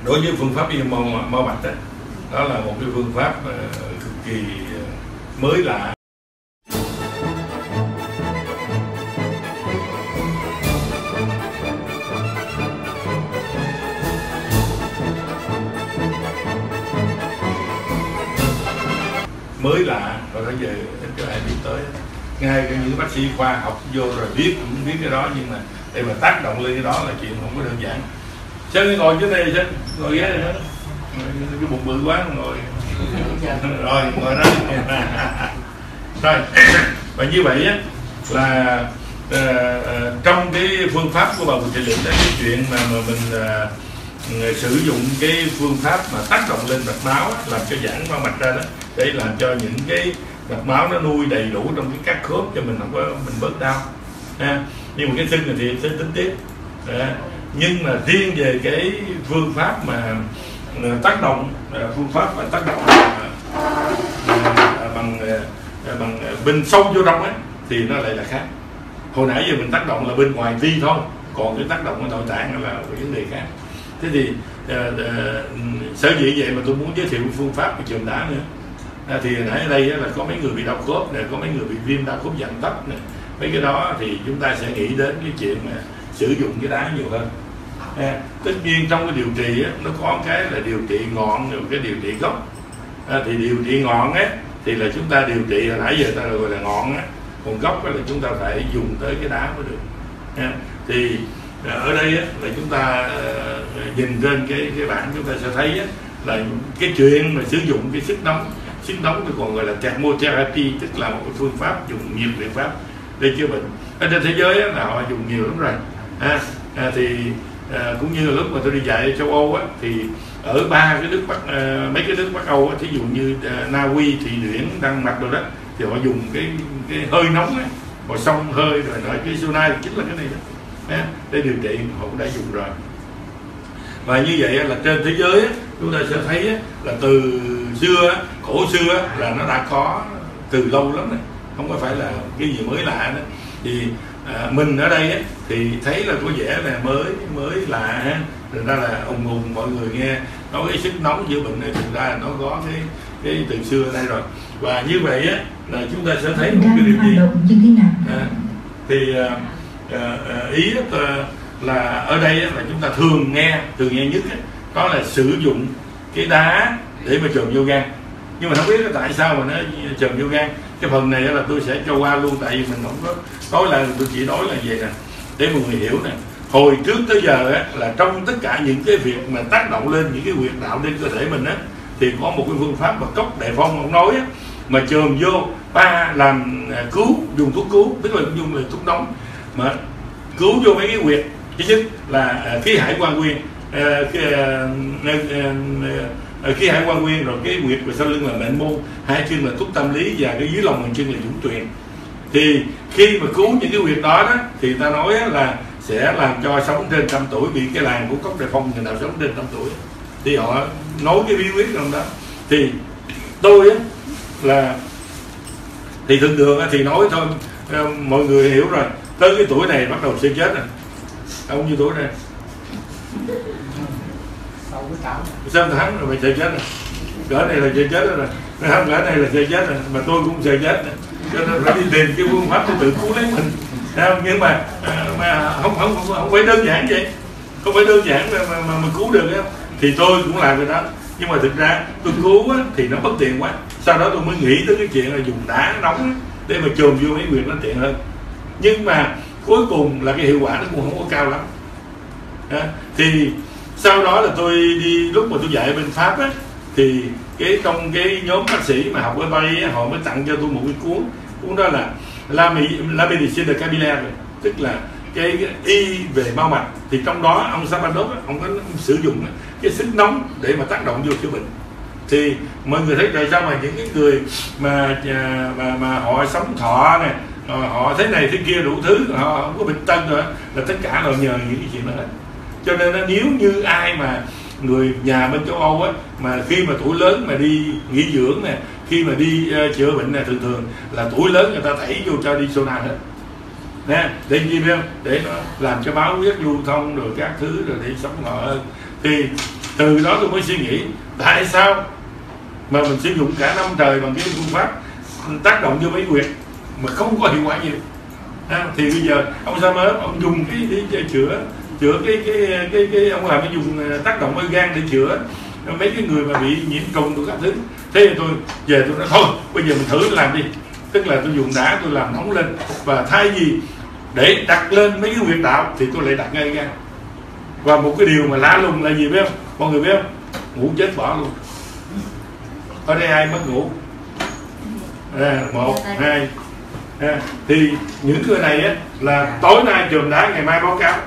đối với phương pháp yêu mau mạch đó, đó là một cái phương pháp cực kỳ mới lạ. Mới lạ rồi bây giờ ít có ai biết tới, ngay những bác sĩ khoa học vô rồi biết cũng biết cái đó, nhưng mà để mà tác động lên cái đó là chuyện không có đơn giản. Sơn ngồi dưới đây, Sơn ngồi ghế này nữa, cái bụng bự quá ngồi rồi ngồi đó rồi. Và như vậy á là trong cái phương pháp của bào trị liệu đó, cái chuyện mà mình sử dụng cái phương pháp mà tác động lên mạch máu á, làm cho giãn mau mạch ra đó, để làm cho những cái mạch máu nó nuôi đầy đủ trong cái các khớp cho mình không có mình bớt đau ha. Nhưng mà cái sưng này thì sẽ tính tiếp. Nhưng mà riêng về cái phương pháp mà tác động, phương pháp mà tác động bằng bên sâu vô trong ấy thì nó lại là khác. Hồi nãy giờ mình tác động là bên ngoài vi thôi, còn cái tác động ở nội tạng là một vấn đề khác. Thế thì sở dĩ vậy mà tôi muốn giới thiệu phương pháp của chườm đá nữa. Thì nãy ở đây là có mấy người bị đau khớp này, có mấy người bị viêm đau khớp dạng tấp này, mấy cái đó thì chúng ta sẽ nghĩ đến cái chuyện mà sử dụng cái đá nhiều hơn. Tất nhiên trong cái điều trị á, nó có cái là điều trị ngọn rồi cái điều trị gốc. Thì điều trị ngọn á thì là chúng ta điều trị hồi nãy giờ ta gọi là ngọn á, còn gốc là chúng ta phải dùng tới cái đá mới được. Thì ở đây á, là chúng ta nhìn trên cái bảng chúng ta sẽ thấy á, là cái chuyện mà sử dụng cái sức nóng thì còn gọi là thermotherapy, tức là một phương pháp dùng nhiều biện pháp để chữa bệnh. Ở trên thế giới á, là họ dùng nhiều lắm rồi. Thì cũng như là lúc mà tôi đi dạy ở châu Âu á, thì ở ba cái nước Bắc, mấy cái nước Bắc Âu á, thí dụ như Na Uy, Thụy Điển, Đan Mạch rồi đó, thì họ dùng cái hơi nóng á, họ xông hơi rồi nói cái sauna chính là cái này đó, để điều trị họ cũng đã dùng rồi. Và như vậy là trên thế giới á, chúng ta sẽ thấy á, là từ xưa, cổ xưa là nó đã có từ lâu lắm này, không có phải là cái gì mới lạ nữa. Thì mình ở đây á, thì thấy là có vẻ là mới lạ ha. Thực ra là ùng mọi người nghe nói cái sức nóng chữa bệnh này, thực ra là nó có cái từ xưa ở đây rồi. Và như vậy á là chúng ta sẽ thấy một cái điều gì thì ý là ở đây á, là chúng ta thường nghe nhất á, đó là sử dụng cái đá để mà chườm vô gan. Nhưng mà không biết là tại sao mà nó chườm vô gan. Cái phần này là tôi sẽ cho qua luôn, tại vì mình không có nói là tôi chỉ nói là vậy nè, để mọi người hiểu nè. Hồi trước tới giờ á, là trong tất cả những cái việc mà tác động lên những cái huyệt đạo trên cơ thể mình á, thì có một cái phương pháp mà Cốc Đại Phong ông nói á, mà chườm vô làm cứu, dùng thuốc cứu, tức là dùng là thuốc nóng mà cứu vô mấy cái huyệt. Thứ nhất là khí hải quan nguyên, khí hải quan nguyên, rồi cái huyệt và sau lưng là mệnh môn, hai chân là thuốc tâm lý, và cái dưới lòng bàn chân là dũng tuyền. Thì khi mà cứu những cái huyệt đó thì ta nói là sẽ làm cho sống trên 100 tuổi. Bị cái làng của Cốc Đại Phong người nào sống trên 100 tuổi thì họ nói cái bí quyết trong đó. Thì tôi á là thì thường thường thì nói thôi, mọi người hiểu rồi, tới cái tuổi này bắt đầu sẽ chết rồi. Ông nhiêu tuổi này? 6 tháng rồi, mày sẽ chết rồi. Cỡ này là sẽ chết rồi, không, cỡ này là sẽ chết rồi, mà tôi cũng sẽ chết rồi. Cho nên phải đi tìm cái phương pháp để tự cứu lấy mình. Nhưng mà không phải đơn giản vậy, không phải đơn giản mà mình cứu được không? Thì tôi cũng làm cái đó. Nhưng mà thực ra tôi cứu á, thì nó bất tiện quá. Sau đó tôi mới nghĩ tới cái chuyện là dùng đá nóng á, để mà chườm vô mấy huyệt nó tiện hơn. Nhưng mà cuối cùng là cái hiệu quả nó cũng không có cao lắm. Thì sau đó là tôi đi, lúc mà tôi dạy ở bên Pháp á, thì trong cái nhóm bác sĩ mà học ở Paris á, họ mới tặng cho tôi một cái cuốn đó là La Médecine de Capillaire, tức là cái y về mau mạch. Thì trong đó ông Sapadov ông có sử dụng cái sức nóng để mà tác động vô chữa bệnh. Thì mọi người thấy tại sao mà những cái người mà họ sống thọ này, họ thế này thế kia đủ thứ, họ không có bệnh tân rồi, là tất cả là nhờ những cái chuyện đó hết. Cho nên nếu như ai mà người nhà bên châu Âu á, mà khi mà tuổi lớn mà đi nghỉ dưỡng nè, khi mà đi chữa bệnh này, thường là tuổi lớn người ta thảy vô cho đi sauna hết nè, để gì biết không? Để nó làm cho máu huyết lưu thông rồi các thứ, rồi để sống ngọ hơn. Thì Từ đó tôi mới suy nghĩ tại sao mà mình sử dụng cả năm trời bằng cái phương pháp tác động vô mấy huyệt mà không có hiệu quả nhiều. Thì bây giờ ông Samer ông dùng cái chữa cái ông làm cái dùng tác động ở gan để chữa mấy cái người mà bị nhiễm trùng của các thứ. Thế thì tôi về tôi nói thôi bây giờ mình thử làm đi, tức là tôi dùng đá tôi làm nóng lên, và thay vì để đặt lên mấy cái huyệt đạo thì tôi lại đặt ngay gan. Và một cái điều mà lạ lùng là gì biết không mọi người biết không? Ngủ chết bỏ luôn. Ở đây ai mất ngủ? 1, 2. Thì những người này á, là tối nay chườm đá ngày mai báo cáo.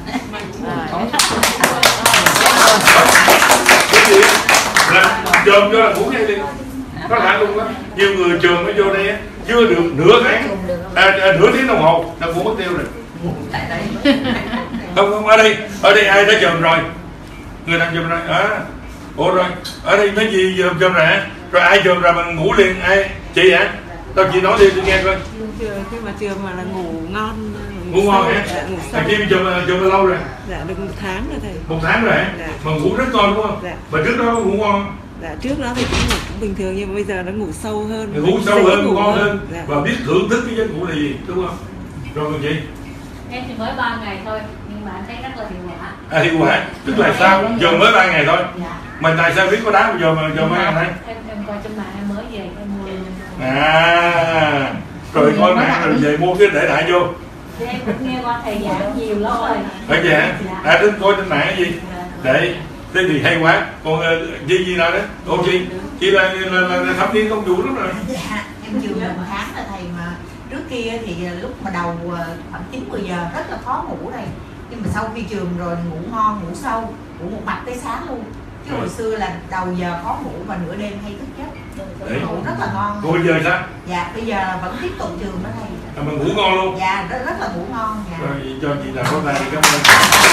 Cái gì là chườm cho là ngủ ngay liền. Nó lạ luôn đó. Nhiều người chườm mới vô đây á, chưa được nửa tháng, nửa tiếng đồng hồ là ngủ mất tiêu rồi. Không ở đây ai đã chườm rồi? Người nào chườm rồi? Ủa rồi ở đây mấy gì chườm rồi hả? Rồi ai chườm rồi mà ngủ liền? Ai? Chị hả? Tao chị nói đi tôi nghe coi. Khi mà chườm mà là ngủ ngon. Ngủ ngon hả? Khi chườm lâu rồi? Dạ được 1 tháng rồi thầy. 1 tháng rồi hả? Dạ. Mà ngủ rất ngon đúng không? Dạ. Mà trước đó ngủ ngon? Dạ trước đó thì cũng bình thường, nhưng mà bây giờ nó ngủ sâu hơn. Ngủ sâu hơn, ngon hơn. Dạ. Và biết thưởng thức cái giấc ngủ là gì đúng không? Rồi còn gì? Em chỉ mới 3 ngày thôi nhưng mà anh thấy rất là hiệu quả. Hiệu quả tức là sao? Giờ mới 3 ngày thôi. Dạ. Mà tại sao biết có đá bây giờ mà giờ mới ngày nay? Em coi trên mạng em mới về em mua lên. Rồi coi mạng rồi về mua cái để đại vô. Thì em cũng nghe qua thầy giảng nhiều lắm rồi. Phải vậy? Đến coi trên mạng cái gì? Để thế thì hay quá. Còn gì nói đó? Cô chị là thâm niên công vụ lắm rồi. Dạ, em chườm 1 tháng là thầy, mà trước kia thì lúc mà đầu khoảng 9-10 giờ rất là khó ngủ này, nhưng mà sau khi chườm rồi ngủ ngon, ngủ sâu, ngủ một mạch tới sáng luôn. Chứ hồi xưa là đầu giờ khó ngủ và nửa đêm hay thức giấc. Ngủ rất là ngon. Còn bây giờ sao? Dạ, bây giờ vẫn tiếp tục chườm đó thầy. Mà ngủ ngon luôn? Dạ, rất là ngủ ngon. Dạ. Rồi cho chị nào có tay cảm ơn.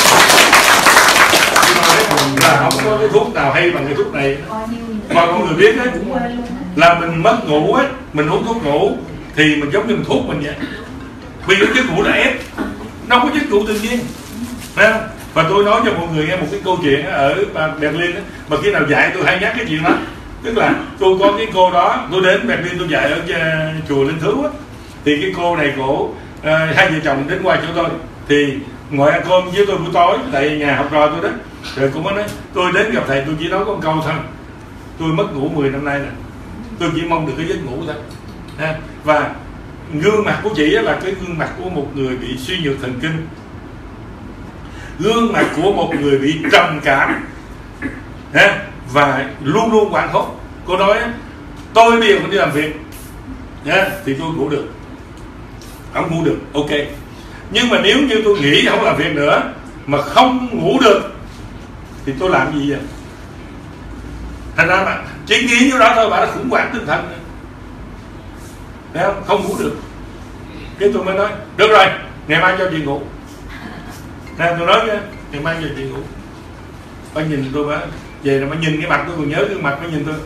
Là không có cái thuốc nào hay bằng cái thuốc này. Mà mọi người biết đấy, là mình mất ngủ ấy, mình uống thuốc ngủ thì mình giống như mình thuốc mình vậy. Vì cái giấc ngủ đã ép, nó không có giấc ngủ tự nhiên. Thấy không? Và tôi nói cho mọi người nghe một cái câu chuyện ở Berlin ấy, mà khi nào dạy tôi hay nhắc cái chuyện đó. Tức là tôi có cái cô đó, tôi đến Berlin tôi dạy ở chùa Linh Thứ á, thì cái cô này cổ hai vợ chồng đến qua chỗ tôi thì ngồi ăn cơm với tôi buổi tối tại nhà học trò tôi đó. Rồi cũng mới nói tôi đến gặp thầy tôi chỉ nói có một câu thôi, tôi mất ngủ 10 năm nay nè, tôi chỉ mong được cái giấc ngủ thôi. Và gương mặt của chị là cái gương mặt của một người bị suy nhược thần kinh, gương mặt của một người bị trầm cảm và luôn luôn hoảng hốt. Cô nói tôi bây giờ còn đi làm việc thì tôi ngủ được, không ngủ được ok, nhưng mà nếu như tôi nghĩ không làm việc nữa mà không ngủ được thì tôi làm gì vậy? Thành ra mà chỉ nghĩ như đó thôi bà đã khủng hoảng tinh thần, thấy không? Không ngủ được. Cái tôi mới nói được rồi ngày mai cho chị ngủ. Nên tôi nói ngày mai cho chị ngủ. Bà nhìn tôi mà về là bà nhìn cái mặt tôi còn nhớ cái mặt bà nhìn tôi.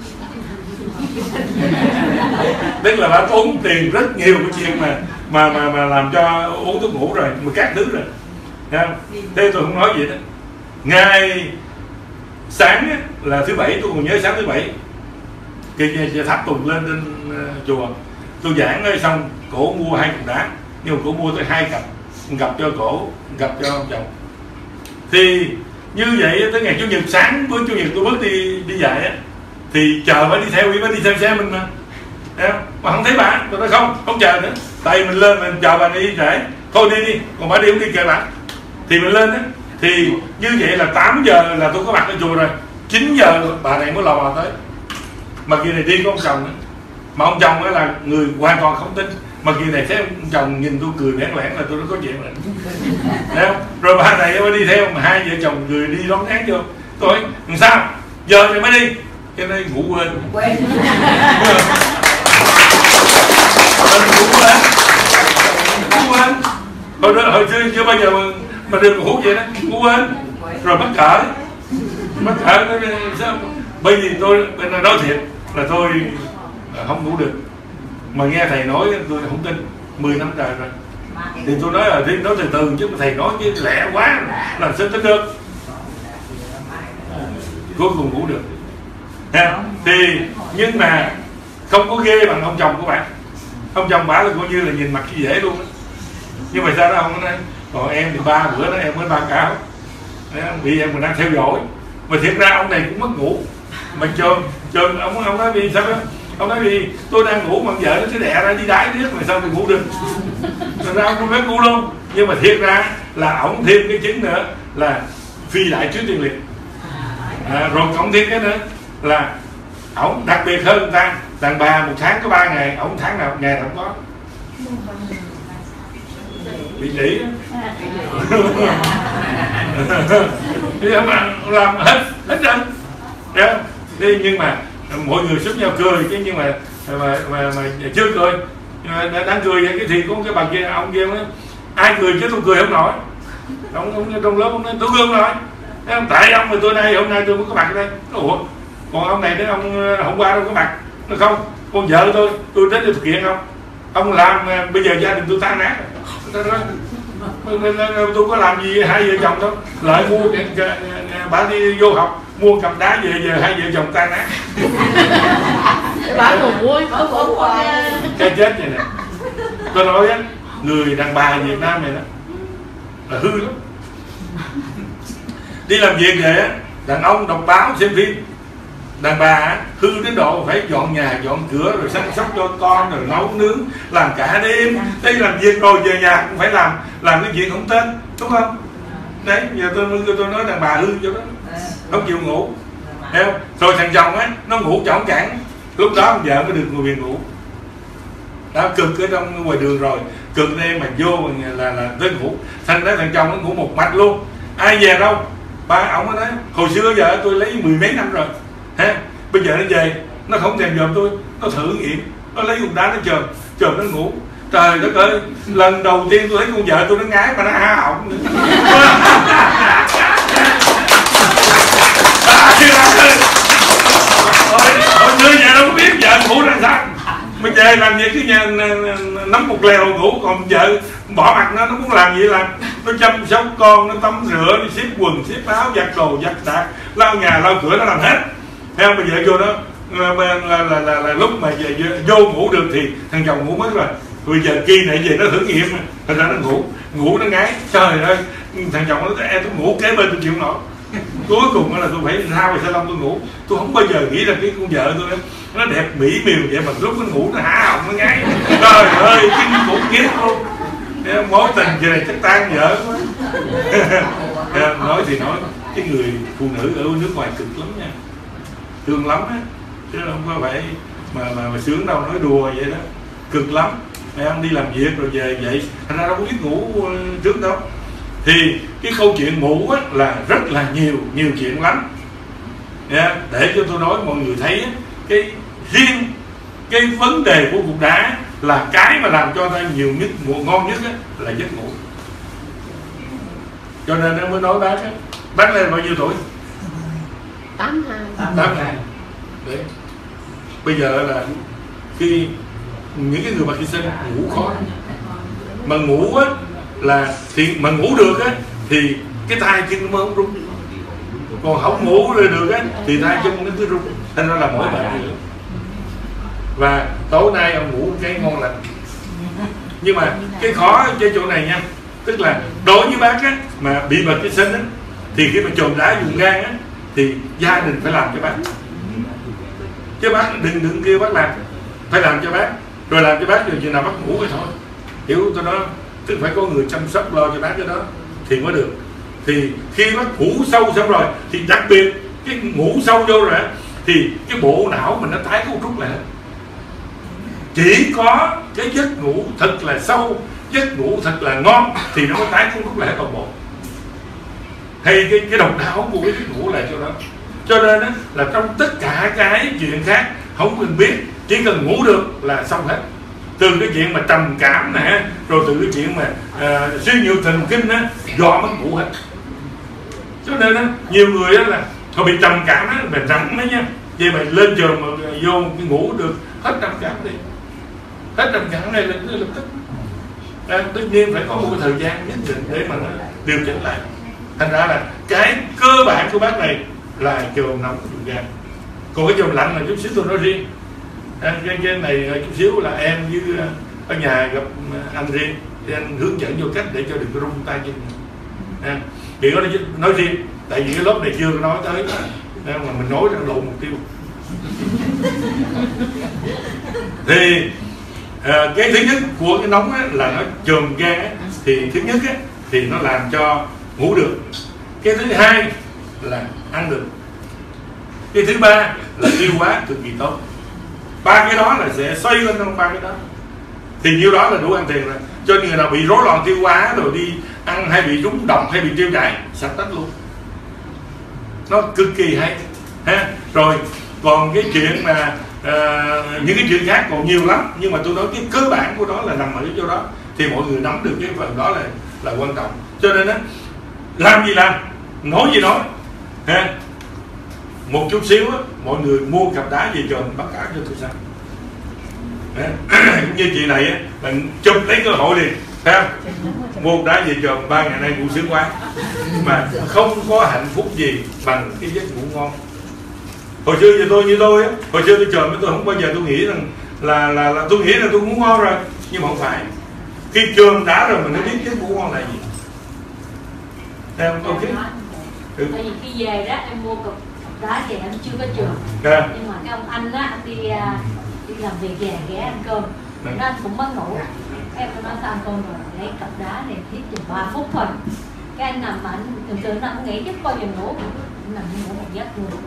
Tức là bà tốn tiền rất nhiều cái chuyện mà làm cho uống thuốc ngủ rồi, mà các thứ rồi. Thế tôi không nói gì đó. Ngày sáng á, là thứ Bảy, tôi còn nhớ sáng thứ Bảy cái tháp tùng lên trên chùa, tôi giảng rồi xong cổ mua 2 cục đá, nhưng mà cổ mua tới 2 cặp, gặp cho cổ, gặp cho ông chồng. Thì như vậy tới ngày Chủ nhật sáng bữa Chủ nhật tôi bước đi dạy á, thì chờ bà đi theo xe mình mà không thấy bà, tôi nói không chờ nữa, tại mình lên mình chờ bà đi trễ, thôi đi, còn bà đi không đi kệ bà. Thì mình lên á, thì như vậy là 8 giờ là tôi có mặt ở chùa rồi, 9 giờ bà này mới lò vào tới. Mà kỳ này đi có ông chồng nữa, mà ông chồng đó là người hoàn toàn không tin, mà kỳ này thấy ông chồng nhìn tôi cười lẻn là tôi đã có chuyện rồi. Thấy không? Rồi bà này mới đi theo, mà 2 vợ chồng người đi đón án vô. Tôi làm sao giờ thì mới đi, cho nên ngủ quên. Ngủ quên. Hồi xưa chưa bao giờ mà được hút vậy đó, ngủ quên. Rồi mắc cỡ sao? Bởi vì tôi bên nói thiệt là tôi không ngủ được, mà nghe thầy nói tôi không tin. 10 năm trời rồi thì tôi nói là nói từ từ chứ, mà thầy nói chứ lẹ quá làm sao tin được. cuối cùng ngủ được. Thì nhưng mà không có ghê bằng ông chồng của bạn. Ông chồng bả là coi như là nhìn mặt khi dễ luôn đó. Nhưng mà sao đó ông nói còn em thì 3 bữa đó em mới báo cáo vì em còn đang theo dõi, mà thiệt ra ông này cũng mất ngủ. Mà Trơn ông nói vì sao đó, ông nói vì tôi đang ngủ mà vợ nó cứ đẻ ra đi đái biết mà sao mình ngủ được. Thật ra ông không biết ngủ luôn, nhưng mà thiệt ra là ổng thêm cái chứng nữa là phi đại trước tiên liệt. Rồi cộng thêm cái nữa là ổng đặc biệt hơn người ta, đàn bà 1 tháng có 3 ngày, ổng tháng nào ngày không có. Bị lỉ làm hết trơn. Nhưng mà mọi người xúm nhau cười chứ, nhưng mà chưa cười. Đang cười vậy thì có cái bà kia, ông kia nói ai cười chứ tôi cười không nổi. Ông trong lớp ông nói tôi cười không nổi, tại ông mà tôi đây hôm nay tôi mới có mặt ở đây. Ủa còn ông này nói ông hôm qua đâu có mặt. Nó không, con vợ tôi đến để thực hiện ông làm bây giờ gia đình tôi tan nát. Tôi có làm gì 2 vợ chồng đâu, lại mua bà đi vô học mua cặp đá về giờ 2 vợ chồng tan nát. Bà ngủ Cái chết này nè, tôi nói á, người đàn bà Việt Nam này đó là hư lắm. Đi làm việc về á, đàn ông đọc báo xem phim, đàn bà hư đến độ phải dọn nhà dọn cửa rồi chăm sóc cho con rồi nấu nướng làm cả đêm. Đây làm việc rồi về nhà cũng phải làm cái chuyện không tên, đúng không? Đấy, giờ tôi nói đàn bà hư cho đó, không chịu ngủ, thấy không? Rồi thằng chồng á nó ngủ chỏng cẳng, lúc đó ông vợ mới được ngồi về ngủ. Đó, cực ở trong ngoài đường rồi, cực đây mà vô là tới ngủ. Thành ra thằng chồng nó ngủ một mạch luôn, ai về đâu. Ba ông mới nói hồi xưa giờ tôi lấy 10 mấy năm rồi, bây giờ nó về nó không thèm dòm tôi, nó thử nghiệm, nó lấy cục đá nó chồm nó ngủ. Trời đất ơi, lần đầu tiên tôi thấy con vợ tôi nó ngái mà nó há họng nữa. Hồi xưa giờ đâu có biết vợ ngủ ra sao, mà về làm gì cái nhà nắm một lèo ngủ, còn vợ bỏ mặt nó muốn làm gì làm. Nó chăm sóc con, nó tắm rửa, nó xếp quần xếp áo, giặt đồ giặt đạc, lau nhà lau cửa, nó làm hết. Theo bây giờ vô đó là lúc mà vô ngủ được thì thằng chồng ngủ mất rồi. Bây giờ kia này về nó thử nghiệm, thành ra nó ngủ nó ngái. Trời ơi, thằng chồng nó nói em tôi ngủ kế bên tôi chịu nổi. Cuối cùng là tôi phải thao về salon tôi ngủ. Tôi không bao giờ nghĩ là cái con vợ tôi nó đẹp mỹ miều vậy mà lúc nó ngủ nó há họng nó ngái. Trời ơi, kinh khủng khiếp luôn. Mối tình giờ này chắc tan vợ quá. Nói thì nói cái người phụ nữ ở nước ngoài cực lắm nha, thương lắm á, chứ không có phải mà sướng đâu, nói đùa vậy đó, cực lắm. Em đi làm việc rồi về vậy, thành ra đâu có biết ngủ trước đâu. Thì cái câu chuyện ngủ á, là rất là nhiều chuyện lắm. Để cho tôi nói mọi người thấy cái riêng cái vấn đề của cục đá là cái mà làm cho ta nhiều nhất, ngon nhất á, là giấc ngủ. Cho nên nó mới nói bác lên bao nhiêu tuổi? 82. Đấy. Bây giờ là khi những cái người mà khi sinh ngủ khó, mà ngủ á là thì mà ngủ được á thì cái tay chân nó mới không rung, còn không ngủ được á thì tay chân nó cứ rung, thành ra là mỗi bạn nữa. Và tối nay ông ngủ cái ngon lành. Nhưng mà cái khó trên chỗ này nha, tức là đối với bác á mà bị bật cái sinh á thì khi mà chồn đá vùng gan á thì gia đình phải làm cho bác, chứ bác đừng kêu bác làm, phải làm cho bác, rồi làm cho bác rồi chừng nào bác ngủ rồi thôi, hiểu tôi nói, tức phải có người chăm sóc lo cho bác cái đó thì mới được. Thì khi bác ngủ sâu xong rồi thì đặc biệt cái ngủ sâu vô rồi thì cái bộ não mình nó tái cấu trúc lại. Chỉ có cái giấc ngủ thật là sâu, giấc ngủ thật là ngon thì nó mới tái cấu trúc lại toàn bộ. Hay cái độc đáo của cái giấc ngủ là chỗ đó. Cho nên là trong tất cả cái chuyện khác không cần biết, chỉ cần ngủ được là xong hết. Từ cái chuyện mà trầm cảm nè, rồi từ cái chuyện mà suy nhược thần kinh á, do mất ngủ hết. Cho nên nhiều người là họ bị trầm cảm á, mà nặng đấy nha. Vậy mà lên trường mà vô cái ngủ được hết trầm cảm đi, hết trầm cảm này lập tức. Tất nhiên phải có một cái thời gian nhất định để mà điều chỉnh lại. Thành ra là cái cơ bản của bác này là chườm nóng chườm gan. Còn cái chườm lạnh là chút xíu tôi nói riêng. Cái này chút xíu là em với ở nhà gặp anh riêng thì anh hướng dẫn vô cách để cho đừng có rung tay chân. Đừng có nói riêng, tại vì cái lớp này chưa nói tới mà mình nói ra lộ mục tiêu. Thì cái thứ nhất của cái nóng á, là nó chườm gan á, thì thứ nhất á, thì nó làm cho ngủ được. Cái thứ hai là ăn được. Cái thứ ba là tiêu hóa cực kỳ tốt. Ba cái đó là sẽ xoay lên trong ba cái đó. Thì nhiêu đó là đủ ăn tiền rồi. Cho người nào bị rối loạn tiêu hóa rồi đi ăn hay bị trúng độc hay bị tiêu chảy sạch tất luôn. Nó cực kỳ hay ha. Rồi còn cái chuyện mà những cái chuyện khác còn nhiều lắm, nhưng mà tôi nói cái cơ bản của nó là nằm ở cái chỗ đó, thì mọi người nắm được cái phần đó là quan trọng. Cho nên á, làm gì làm, nói gì nói ha. Một chút xíu á, mọi người mua cặp đá về chồng bắt cả cho tôi sao. Như chị này á, mình chụp lấy cơ hội liền, thấy không? Mua đá về chồng 3 ngày nay ngủ sướng quá, mà không có hạnh phúc gì bằng cái giấc ngủ ngon. Hồi xưa như tôi á, hồi xưa tôi chồng tôi không bao giờ tôi nghĩ rằng là tôi nghĩ là tôi ngủ ngon rồi, nhưng mà không phải. Khi chườm đá rồi mình mới biết giấc ngủ ngon là gì. Thấy không? Ok. Tại vì khi về đó em mua cục đá về em chưa có chườm, nhưng mà cái ông anh á, anh đi làm việc về ghé ăn cơm, nó anh cũng mất ngủ. Em nói sao ăn cơm rồi lấy cặp đá này thiết chừng 3 phút thôi. Cái anh nằm mà anh thường thường anh nghĩ chắc coi giờ ngủ, anh nằm ngủ một giấc luôn.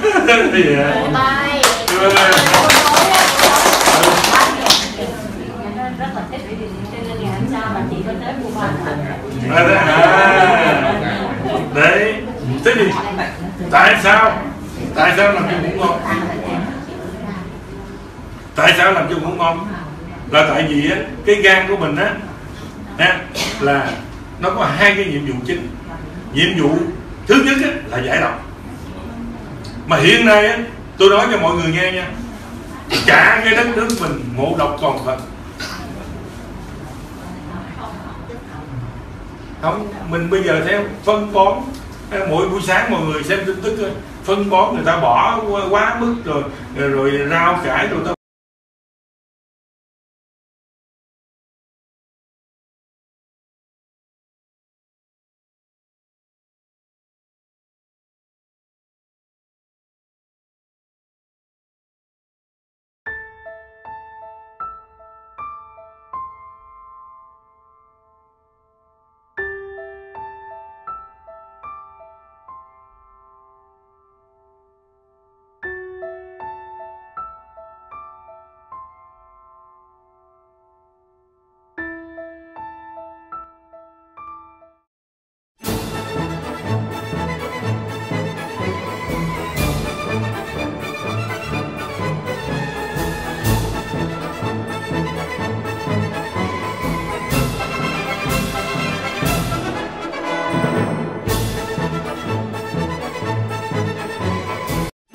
Rất là thích, cho nên ngày hôm sau là chị có tới mua ba. Đấy, thế thì tại sao làm cho ngủ ngon? Tại sao làm cho ngủ ngon? Là tại vì á, cái gan của mình á là nó có hai cái nhiệm vụ chính. Nhiệm vụ thứ nhất á, là giải độc. Mà hiện nay á, tôi nói cho mọi người nghe nha, cả cái đất nước mình ngộ độc toàn phần. Không, mình bây giờ theo phân bón, mỗi buổi sáng mọi người xem tin tức, phân bón người ta bỏ quá mức rồi rau cải rồi ta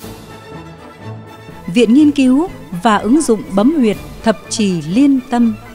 Viện Nghiên cứu và ứng dụng bấm huyệt Thập Trì Liên Tâm